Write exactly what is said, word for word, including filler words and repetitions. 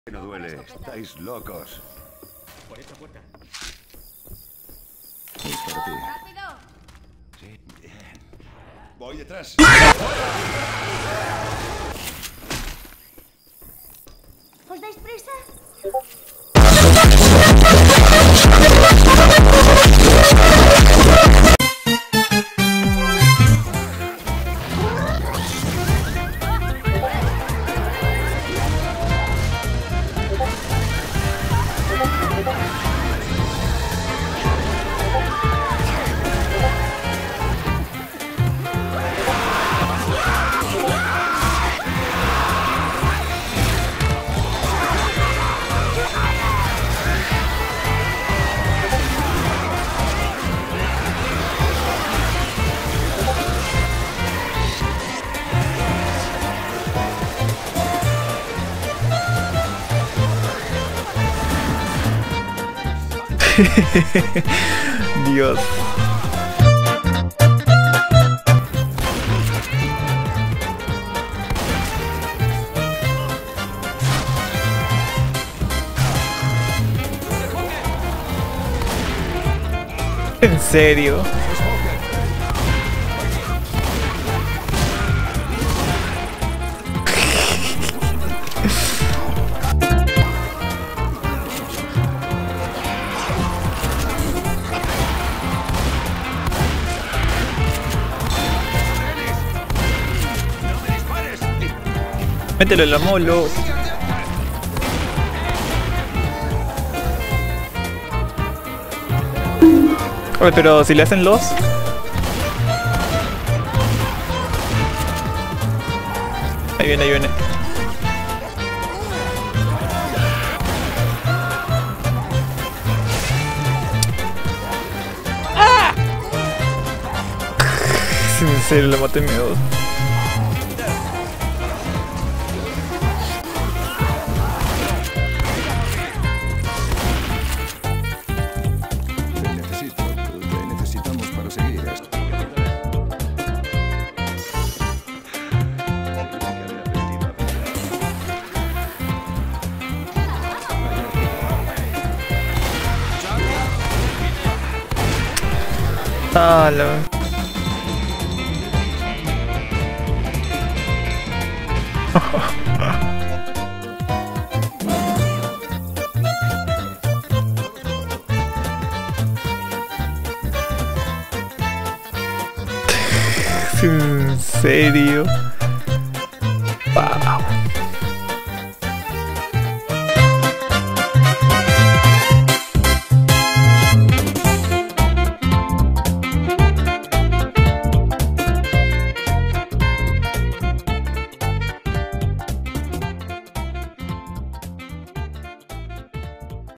No duele, estáis locos. Por esta puerta. Es para ti. ¡Rápido! Sí, bien. Voy detrás. ¿Os dais prisa? Dios. ¿En serio? Mételo en la molo. Oye, pero si le hacen los... Ahí viene, ahí viene. ¡Ah! En serio, le maté miedo. Ah, la... ¿En serio? Wow.